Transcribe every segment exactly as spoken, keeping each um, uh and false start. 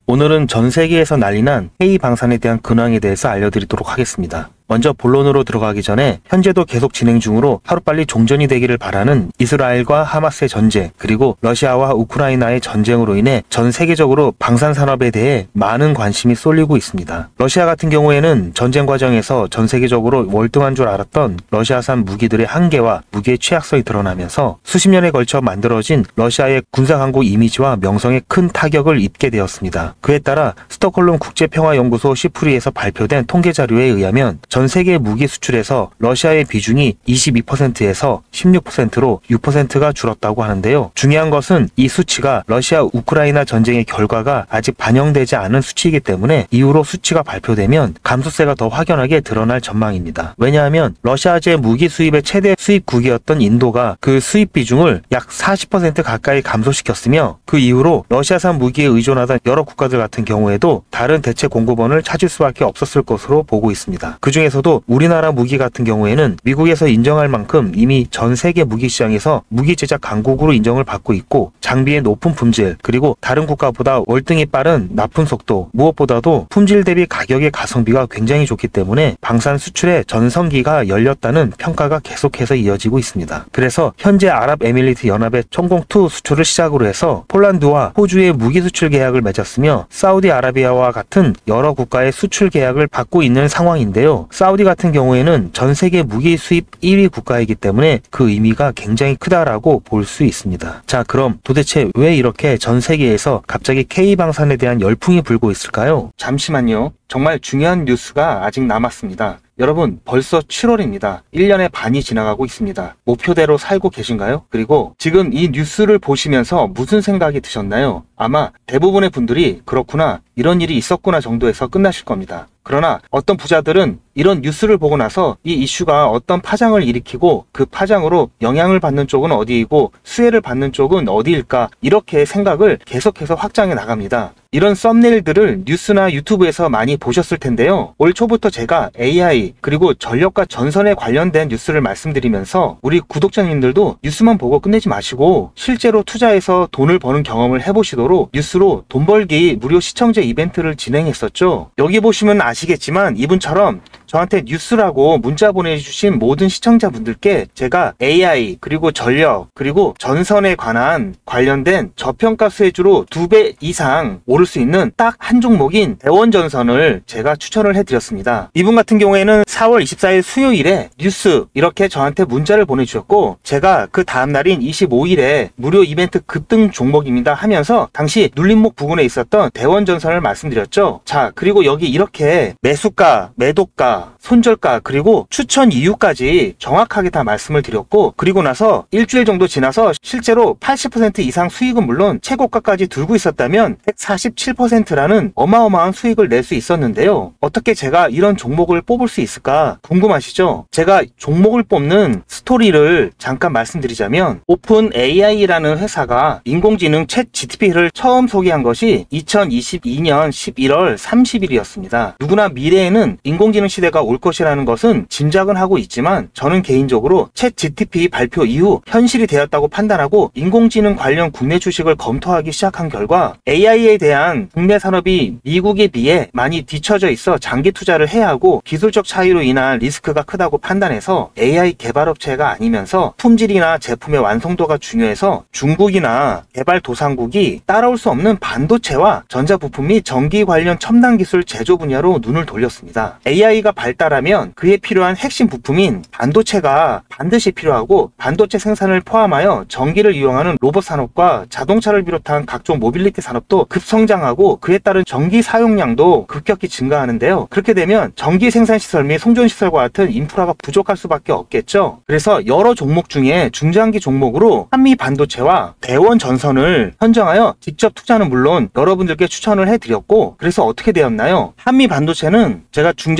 오늘은 전 세계에서 난리난 K 방산에 대한 근황에 대해서 알려드리도록 하겠습니다. 먼저 본론으로 들어가기 전에 현재도 계속 진행 중으로 하루빨리 종전이 되기를 바라는 이스라엘과 하마스의 전쟁, 그리고 러시아와 우크라이나의 전쟁으로 인해 전 세계적으로 방산 산업에 대해 많은 관심이 쏠리고 있습니다. 러시아 같은 경우에는 전쟁 과정에서 전 세계적으로 월등한 줄 알았던 러시아산 무기들의 한계와 무기의 취약성이 드러나면서 수십 년에 걸쳐 만들어진 러시아의 군사강국 이미지와 명성에 큰 타격을 입게 되었습니다. 그에 따라 스톡홀름 국제평화연구소 시프리에서 발표된 통계 자료에 의하면 전 세계 무기 수출에서 러시아의 비중이 이십이 퍼센트에서 십육 퍼센트로 육 퍼센트가 줄었다고 하는데요. 중요한 것은 이 수치가 러시아 우크라이나 전쟁의 결과가 아직 반영되지 않은 수치이기 때문에 이후로 수치가 발표되면 감소세가 더 확연하게 드러날 전망입니다. 왜냐하면 러시아제 무기 수입의 최대 수입국이었던 인도가 그 수입 비중을 약 사십 퍼센트 가까이 감소시켰으며 그 이후로 러시아산 무기에 의존하던 여러 국가들 같은 경우에도 다른 대체 공급원을 찾을 수밖에 없었을 것으로 보고 있습니다. 그 중에서도 우리나라 무기 같은 경우에는 미국에서 인정할 만큼 이미 전 세계 무기 시장에서 무기 제작 강국으로 인정을 받고 있고, 장비의 높은 품질, 그리고 다른 국가보다 월등히 빠른 납품 속도, 무엇보다도 품질 대비 가격의 가성비가 굉장히 좋기 때문에 방산 수출의 전성기가 열렸다는 평가가 계속해서 이어지고 있습니다. 그래서 현재 아랍에미리트 연합의 천공이 수출을 시작으로 해서 폴란드와 호주의 무기 수출 계약을 맺었으며 사우디아라비아와 같은 여러 국가의 수출 계약을 받고 있는 상황인데요. 사우디 같은 경우에는 전 세계 무기 수입 일 위 국가이기 때문에 그 의미가 굉장히 크다라고 볼 수 있습니다. 자, 그럼 도대체 왜 이렇게 전 세계에서 갑자기 K 방산에 대한 열풍이 불고 있을까요? 잠시만요. 정말 중요한 뉴스가 아직 남았습니다. 여러분, 벌써 칠월입니다. 일 년의 반이 지나가고 있습니다. 목표대로 살고 계신가요? 그리고 지금 이 뉴스를 보시면서 무슨 생각이 드셨나요? 아마 대부분의 분들이 그렇구나, 이런 일이 있었구나 정도에서 끝나실 겁니다. 그러나 어떤 부자들은 이런 뉴스를 보고 나서 이 이슈가 어떤 파장을 일으키고 그 파장으로 영향을 받는 쪽은 어디이고 수혜를 받는 쪽은 어디일까, 이렇게 생각을 계속해서 확장해 나갑니다. 이런 썸네일들을 뉴스나 유튜브에서 많이 보셨을 텐데요. 올 초부터 제가 에이아이 그리고 전력과 전선에 관련된 뉴스를 말씀드리면서 우리 구독자님들도 뉴스만 보고 끝내지 마시고 실제로 투자해서 돈을 버는 경험을 해보시도록 뉴스로 돈 벌기 무료 시청제 이벤트를 진행했었죠. 여기 보시면 아시겠지만 이분처럼 저한테 뉴스라고 문자 보내주신 모든 시청자분들께 제가 에이아이 그리고 전력 그리고 전선에 관한 관련된 저평가 수혜주로 두 배 이상 오를 수 있는 딱 한 종목인 대원전선을 제가 추천을 해드렸습니다. 이분 같은 경우에는 사월 이십사일 수요일에 뉴스 이렇게 저한테 문자를 보내주셨고, 제가 그 다음날인 이십오일에 무료 이벤트 급등 종목입니다 하면서 당시 눌림목 부근에 있었던 대원전선을 말씀드렸죠. 자, 그리고 여기 이렇게 매수가, 매도가, 손절가 그리고 추천 이유까지 정확하게 다 말씀을 드렸고, 그리고 나서 일주일 정도 지나서 실제로 팔십 퍼센트 이상 수익은 물론 최고가까지 들고 있었다면 백사십칠 퍼센트라는 어마어마한 수익을 낼 수 있었는데요. 어떻게 제가 이런 종목을 뽑을 수 있을까 궁금하시죠? 제가 종목을 뽑는 스토리를 잠깐 말씀드리자면, 오픈 에이아이라는 회사가 인공지능 챗 지티피를 처음 소개한 것이 이천이십이년 십일월 삼십일이었습니다. 누구나 미래에는 인공지능 시대가 올 것이라는 것은 짐작은 하고 있지만, 저는 개인적으로 챗 지티피 발표 이후 현실이 되었다고 판단하고 인공지능 관련 국내 주식을 검토하기 시작한 결과 에이아이에 대한 국내 산업이 미국에 비해 많이 뒤처져 있어 장기 투자를 해야 하고 기술적 차이로 인한 리스크가 크다고 판단해서 에이아이 개발업체가 아니면서 품질이나 제품의 완성도가 중요해서 중국이나 개발도상국이 따라올 수 없는 반도체와 전자부품 및 전기 관련 첨단 기술 제조 분야로 눈을 돌렸습니다. 에이아이가 발달하면 그에 필요한 핵심 부품인 반도체가 반드시 필요하고, 반도체 생산을 포함하여 전기를 이용하는 로봇 산업과 자동차를 비롯한 각종 모빌리티 산업도 급성장하고 그에 따른 전기 사용량도 급격히 증가하는데요. 그렇게 되면 전기 생산 시설 및 송전 시설과 같은 인프라가 부족할 수밖에 없겠죠. 그래서 여러 종목 중에 중장기 종목으로 한미 반도체와 대원 전선을 선정하여 직접 투자는 물론 여러분들께 추천을 해드렸고, 그래서 어떻게 되었나요? 한미 반도체는 제가 중장기 테마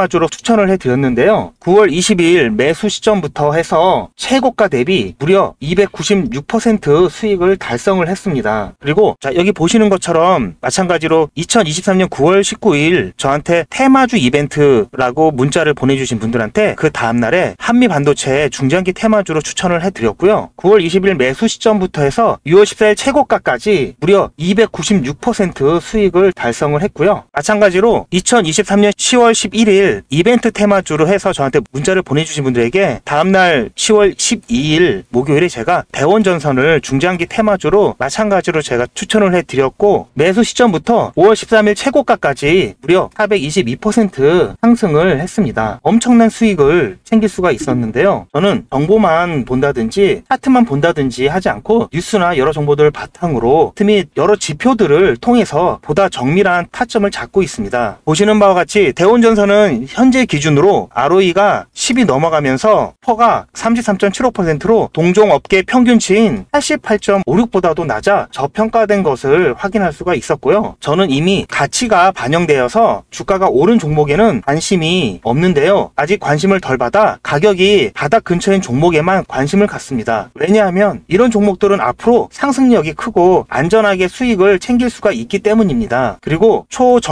테마주로 추천을 해드렸는데요. 구월 이십이일 매수 시점부터 해서 최고가 대비 무려 이백구십육 퍼센트 수익을 달성을 했습니다. 그리고 자 여기 보시는 것처럼 마찬가지로 이천이십삼년 구월 십구일 저한테 테마주 이벤트라고 문자를 보내주신 분들한테 그 다음날에 한미반도체 중장기 테마주로 추천을 해드렸고요. 구월 이십일 매수 시점부터 해서 유월 십사일 최고가까지 무려 이백구십육 퍼센트 수익을 달성을 했고요. 마찬가지로 이천이십삼년 시월 십일일 이벤트 테마주로 해서 저한테 문자를 보내주신 분들에게 다음날 시월 십이일 목요일에 제가 대원전선을 중장기 테마주로 마찬가지로 제가 추천을 해드렸고 매수 시점부터 오월 십삼일 최고가까지 무려 사백이십이 퍼센트 상승을 했습니다. 엄청난 수익을 챙길 수가 있었는데요. 저는 정보만 본다든지 차트만 본다든지 하지 않고 뉴스나 여러 정보들을 바탕으로 틈이 여러 지표들을 통해서 보다 정밀한 타점을 잡고 있습니다. 보시는 바와 같이 대원전선은 현재 기준으로 알오이가 십이 넘어가면서 퍼가 삼십삼 점 칠오 퍼센트로 동종업계 평균치인 팔십팔 점 오육보다도 낮아 저평가된 것을 확인할 수가 있었고요. 저는 이미 가치가 반영되어서 주가가 오른 종목에는 관심이 없는데요. 아직 관심을 덜 받아 가격이 바닥 근처인 종목에만 관심을 갖습니다. 왜냐하면 이런 종목들은 앞으로 상승력이 크고 안전하게 수익을 챙길 수가 있기 때문입니다. 그리고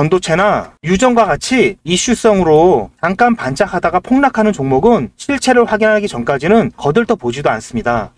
초전도체나 유전과 같이 이슈성으로 잠깐 반짝하다가 폭락하는 종목은 실체를 확인하기 전까지는 거들떠 보지도 않습니다.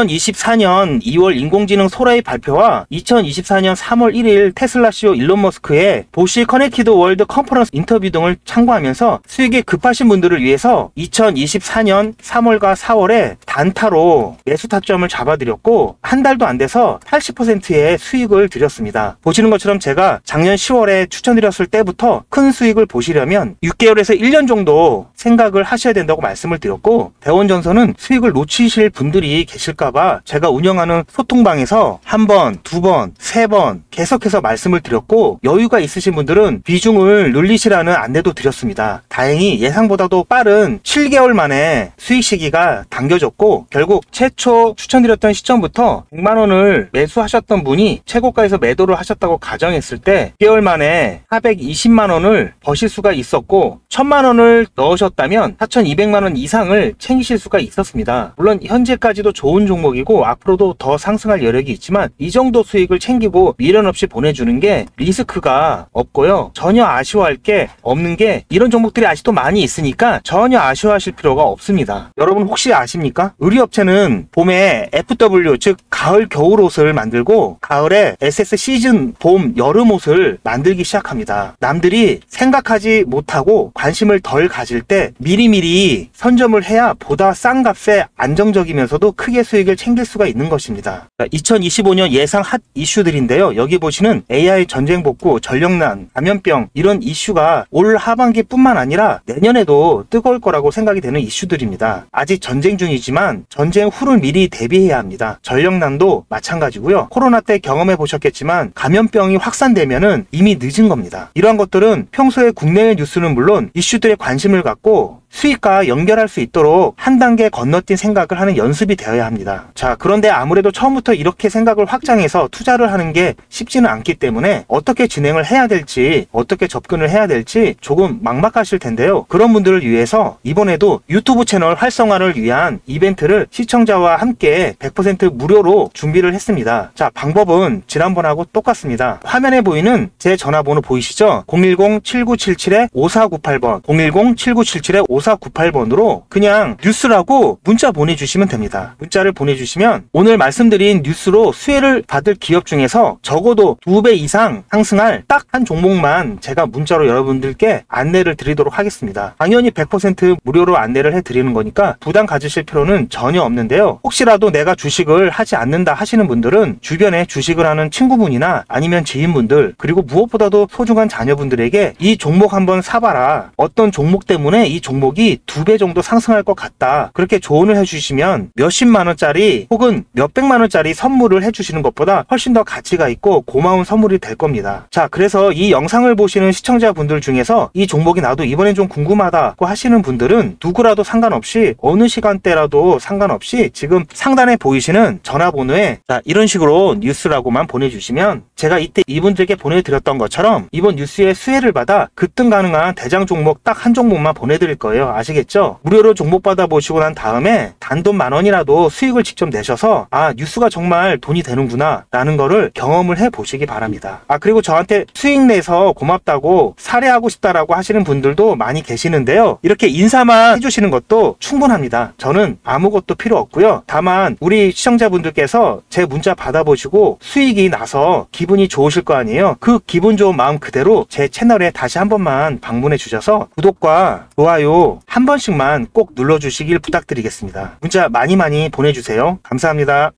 이천이십사년 이월 인공지능 소라이 발표와 이천이십사년 삼월 일일 테슬라 씨이오 일론 머스크의 보시 커넥티드 월드 컨퍼런스 인터뷰 등을 참고하면서 수익이 급하신 분들을 위해서 이천이십사년 삼월과 사월에 단타로 매수 타점을 잡아드렸고 한 달도 안 돼서 팔십 퍼센트의 수익을 드렸습니다. 보시는 것처럼 제가 작년 시월에 추천드렸을 때부터 큰 수익을 보시려면 육 개월에서 일 년 정도 생각을 하셔야 된다고 말씀을 드렸고 대원전선은 수익을 놓치실 분들이 계실까봐 제가 운영하는 소통방에서 한 번, 두 번, 세 번 계속해서 말씀을 드렸고 여유가 있으신 분들은 비중을 늘리시라는 안내도 드렸습니다. 다행히 예상보다도 빠른 칠 개월 만에 수익 시기가 당겨졌고 결국 최초 추천드렸던 시점부터 백만 원을 매수하셨던 분이 최고가에서 매도를 하셨다고 가정했을 때 육 개월 만에 사백이십만 원을 버실 수가 있었고 천만 원을 넣으셨다면 사천이백만 원 이상을 챙기실 수가 있었습니다. 물론 현재까지도 좋은 종목이고 앞으로도 더 상승할 여력이 있지만 이 정도 수익을 챙기고 미련 없이 보내주는 게 리스크가 없고요. 전혀 아쉬워할 게 없는 게 이런 종목들이 아직도 많이 있으니까 전혀 아쉬워하실 필요가 없습니다. 여러분 혹시 아십니까? 의류업체는 봄에 에프더블유 즉 가을 겨울 옷을 만들고 가을에 에스에스 시즌 봄 여름 옷을 만들기 시작합니다. 남들이 생각하지 못하고 관심을 덜 가질 때 미리미리 선점을 해야 보다 싼 값에 안정적이면서도 크게 수익을 챙길 수가 있는 것입니다. 이천이십오년 예상 핫 이슈들인데요. 여기 보시는 에이아이 전쟁 복구, 전력난, 감염병 이런 이슈가 올 하반기뿐만 아니라 내년에도 뜨거울 거라고 생각이 되는 이슈들입니다. 아직 전쟁 중이지만 전쟁 후를 미리 대비해야 합니다. 전력난도 마찬가지고요. 코로나 때 경험해 보셨겠지만 감염병이 확산되면은 이미 늦은 겁니다. 이러한 것들은 평소에 국내외 뉴스는 물론 이슈들에 관심을 갖고 수익과 연결할 수 있도록 한 단계 건너뛴 생각을 하는 연습이 되어야 합니다. 자, 그런데 아무래도 처음부터 이렇게 생각을 확장해서 투자를 하는 게 쉽지는 않기 때문에 어떻게 진행을 해야 될지 어떻게 접근을 해야 될지 조금 막막하실 텐데요. 그런 분들을 위해서 이번에도 유튜브 채널 활성화를 위한 이벤트를 시청자와 함께 백 퍼센트 무료로 준비를 했습니다. 자, 방법은 지난번하고 똑같습니다. 화면에 보이는 제 전화번호 보이시죠? 공일공 칠구칠칠 오사구팔 번 공일공 칠구칠칠 오사구팔 번으로 그냥 뉴스라고 문자 보내주시면 됩니다. 문자를 보내주시면 오늘 말씀드린 뉴스로 수혜를 받을 기업 중에서 적어도 두 배 이상 상승할 딱 한 종목만 제가 문자로 여러분들께 안내를 드리도록 하겠습니다. 당연히 백 퍼센트 무료로 안내를 해드리는 거니까 부담 가지실 필요는 전혀 없는데요. 혹시라도 내가 주식을 하지 않는다 하시는 분들은 주변에 주식을 하는 친구분이나 아니면 지인분들 그리고 무엇보다도 소중한 자녀분들에게 이 종목 한번 사봐라. 어떤 종목 때문에 이 종목이 두 배 정도 상승할 것 같다. 그렇게 조언을 해주시면 몇십만 원짜리 혹은 몇백만 원짜리 선물을 해주시는 것보다 훨씬 더 가치가 있고 고마운 선물이 될 겁니다. 자, 그래서 이 영상을 보시는 시청자분들 중에서 이 종목이 나도 이번엔 좀 궁금하다고 하시는 분들은 누구라도 상관없이 어느 시간대라도 상관없이 지금 상단에 보이시는 전화번호에 자, 이런 식으로 뉴스라고만 보내주시면 제가 이때 이분들께 보내드렸던 것처럼 이번 뉴스에 수혜를 받아 급등 가능한 대장 종목 딱 한 종목만 보내드릴 거예요. 아시겠죠? 무료로 종목 받아보시고 난 다음에 단돈 만 원이라도 수익을 직접 내셔서 아 뉴스가 정말 돈이 되는구나 라는 거를 경험을 해보시기 바랍니다. 아 그리고 저한테 수익 내서 고맙다고 사례하고 싶다라고 하시는 분들도 많이 계시는데요. 이렇게 인사만 해주시는 것도 충분합니다. 저는 아무것도 필요 없고요. 다만 우리 시청자분들께서 제 문자 받아보시고 수익이 나서 기분이 좋으실 거 아니에요. 그 기분 좋은 마음 그대로 제 채널에 다시 한 번만 방문해 주셔서 구독과 좋아요 한 번씩만 꼭 눌러주시길 부탁드리겠습니다. 문자 많이 많이 보내주세요. 감사합니다.